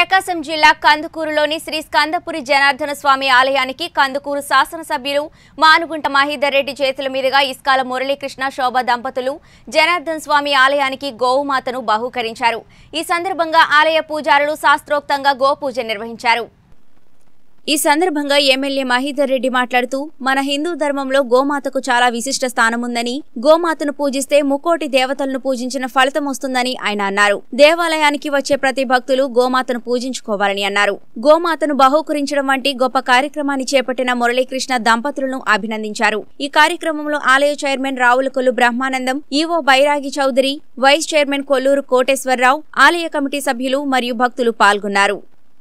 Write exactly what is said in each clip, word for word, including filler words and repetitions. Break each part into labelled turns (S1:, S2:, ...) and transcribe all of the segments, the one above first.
S1: ప్రకాశం జిల్లా కందుకూరులోని శ్రీ స్కందపురి జనార్దన స్వామి ఆలయానికి కందుకూరు శాసనసభ్యులు మానుగుంట మహీధర్ రెడ్డి చేతుల మీదుగా ఇస్కాల మురళీకృష్ణ శోభ దంపతులు జనార్దన స్వామి ఆలయానికి గోవుమాతను బహూకరించారు। ఈ సందర్భంగా ఆలయ పూజారులు శాస్త్రోక్తంగా గోపూజ నిర్వహించారు। ఈ సందర్భంగా ఎమ్మెల్యే మహీధర్ రెడ్డి మాట్లాడుతూ మన హిందూ ధర్మంలో గోమాతకు చాలా విశిష్ట స్థానం ఉందని, గోమాతను పూజిస్తే ముకోటి దేవతలను పూజించిన ఫలితం వస్తుందని ఆయన అన్నారు। దేవాలయానికి వచ్చే ప్రతి భక్తులు గోమాతను పూజించుకోవాలని అన్నారు। గోమాతను బహూకరించడం వంటి గొప్ప కార్యక్రమాన్ని చేపట్టిన మురళీకృష్ణ దంపతులను అభినందించారు। ఈ కార్యక్రమంలో ఆలయ chairman Ravulakollu Brahmanandam, EO Bairagi Chowdary, vice chairman Kolluru Koteswararao, ఆలయ కమిటీ సభ్యులు మరియు భక్తులు పాల్గొన్నారు।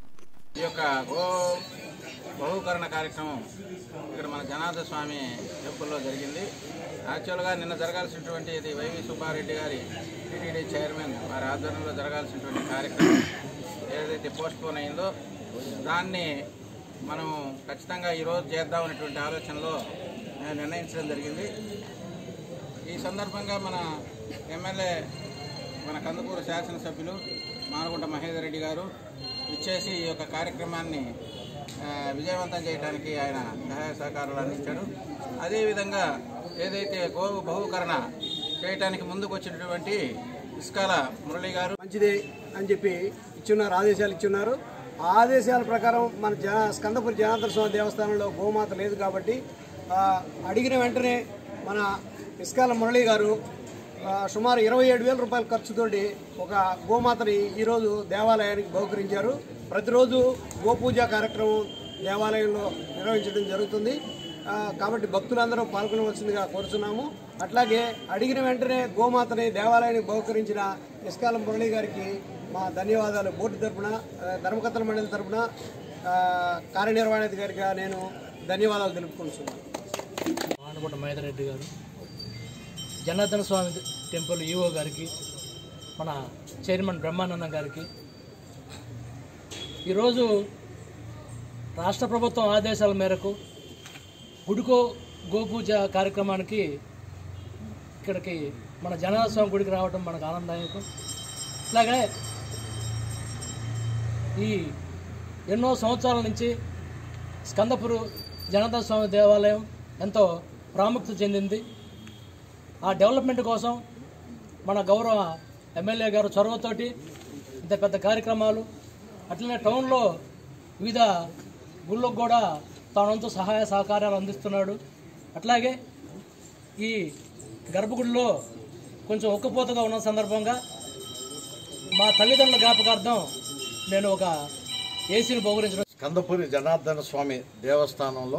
S2: బహుకరణ కార్యక్రమం ఇక్కడ మన జనార్దన స్వామి టెంపుల్లో జరిగింది। యాక్చువల్గా నిన్న జరగాల్సినటువంటి ఇది వైవి సుబ్బారెడ్డి గారి టీటీడీ చైర్మన్ వారి ఆధ్వర్యంలో జరగాల్సినటువంటి కార్యక్రమం ఏదైతే పోస్ట్ పోన్ అయిందో దాన్ని మనం ఖచ్చితంగా ఈరోజు చేద్దామనేటువంటి ఆలోచనలో నిర్ణయించడం జరిగింది। ఈ సందర్భంగా మన ఎమ్మెల్యే మన కందుకూరు శాసనసభ్యులు మానుగుంట మహేందర్ రెడ్డి గారు ఇచ్చేసి ఈ యొక్క కార్యక్రమాన్ని విజయవంతం చేయడానికి ఆయన సహాయ సహకారాలు అందించాడు। అదేవిధంగా ఏదైతే గోవు బహుకరణ చేయడానికి ముందుకు వచ్చినటువంటి ఇస్కాల మురళి గారు
S3: మంచిదే అని చెప్పి ఇచ్చున్నారు, ఆదేశాలు ఇచ్చున్నారు। ఆ ఆదేశాల ప్రకారం మన జన స్కందపురి జనార్దన స్వామి దేవస్థానంలో గోమాత లేదు కాబట్టి అడిగిన వెంటనే మన ఇస్కాల మురళి గారు సుమారు ఇరవై ఏడు వేల రూపాయల ఖర్చుతోటి ఒక గోమాతని ఈరోజు దేవాలయానికి బహుకరించారు। ప్రతిరోజు గోపూజ కార్యక్రమం దేవాలయంలో నిర్వహించడం జరుగుతుంది కాబట్టి భక్తులందరూ పాల్గొనవలసిందిగా కోరుతున్నాము। అట్లాగే అడిగిన వెంటనే గోమాతని దేవాలయానికి బహుకరించిన ఇస్కాల మురళి గారికి మా ధన్యవాదాలు బోర్డు తరఫున, ధర్మకర్తల మండలి తరఫున కార్యనిర్వహణాధికారిగా నేను ధన్యవాదాలు తెలుపుకుంటున్నాను।
S4: మానుగుంట మహేందర్ రెడ్డి గారు, జనార్దన స్వామి టెంపుల్ ఈవో గారికి, మన చైర్మన్ బ్రహ్మానందం గారికి ఈరోజు రాష్ట్ర ప్రభుత్వం ఆదేశాల మేరకు గుడికో గోపూజ కార్యక్రమానికి ఇక్కడికి మన జనార్దన స్వామి గుడికి రావడం మనకు ఆనందదాయకం। ఇట్లాగే ఈ ఎన్నో సంవత్సరాల నుంచి స్కందపురు జనార్దన స్వామి దేవాలయం ఎంతో ప్రాముఖ్యత చెందింది। ఆ డెవలప్మెంట్ కోసం మన గౌరవ ఎమ్మెల్యే గారు చొరవతోటి ఇంత పెద్ద కార్యక్రమాలు, అట్లనే టౌన్లో వివిధ గుళ్ళకు కూడా తానంతా సహాయ సహకారాలు అందిస్తున్నాడు। అట్లాగే ఈ గర్భగుడిలో కొంచెం ఒక్కపోతగా ఉన్న సందర్భంగా మా తల్లిదండ్రుల జ్ఞాపకార్థం నేను ఒక ఏసీని బహుకరించడం।
S5: స్కందపురి జనార్దన స్వామి దేవస్థానంలో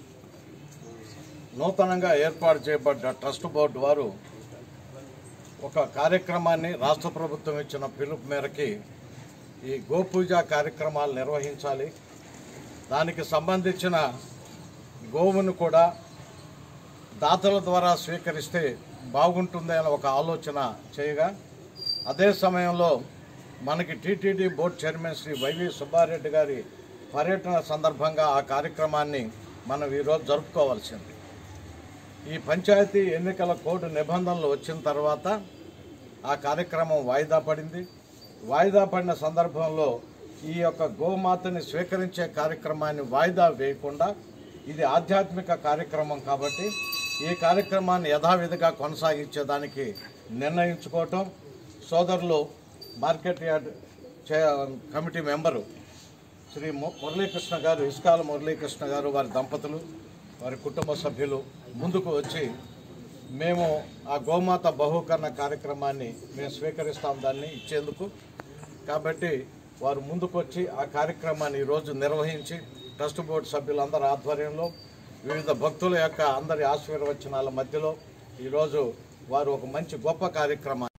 S5: నూతనంగా ఏర్పాటు చేయబడ్డ ట్రస్ట్ బోర్డు వారు ఒక కార్యక్రమాన్ని రాష్ట్ర ప్రభుత్వం ఇచ్చిన పిలుపు మేరకి ఈ గోపూజ కార్యక్రమాలు నిర్వహించాలి, దానికి సంబంధించిన గోవును కూడా దాతల ద్వారా స్వీకరిస్తే బాగుంటుంది అని ఒక ఆలోచన చేయగా, అదే సమయంలో మనకి TTD board chairman Shri YV Subbareddy గారి పర్యటన సందర్భంగా ఆ కార్యక్రమాన్ని మనం ఈరోజు జరుపుకోవాల్సింది। ఈ పంచాయతీ ఎన్నికల కోడ్ నిబంధనలు వచ్చిన తర్వాత ఆ కార్యక్రమం వాయిదా పడింది। వాయిదా పడిన సందర్భంలో ఈ యొక్క గోమాతని స్వీకరించే కార్యక్రమాన్ని వాయిదా వేయకుండా ఇది ఆధ్యాత్మిక కార్యక్రమం కాబట్టి ఈ కార్యక్రమాన్ని యథావిధిగా కొనసాగించేదానికి నిర్ణయించుకోవటం, సోదరులు market yard committee member Shri Muralikrishna గారు, ఇస్కాల మురళీకృష్ణ గారు, వారి దంపతులు, వారి కుటుంబ సభ్యులు ముందుకు వచ్చి మేము ఆ గోమాత బహుకరణ కార్యక్రమాన్ని మేము స్వీకరిస్తాం దాన్ని ఇచ్చేందుకు, కాబట్టి వారు ముందుకు వచ్చి ఆ కార్యక్రమాన్ని ఈరోజు నిర్వహించి ట్రస్ట్ బోర్డు సభ్యులందరి ఆధ్వర్యంలో వివిధ భక్తుల యొక్క అందరి ఆశీర్వచనాల మధ్యలో ఈరోజు వారు ఒక మంచి గొప్ప కార్యక్రమాన్ని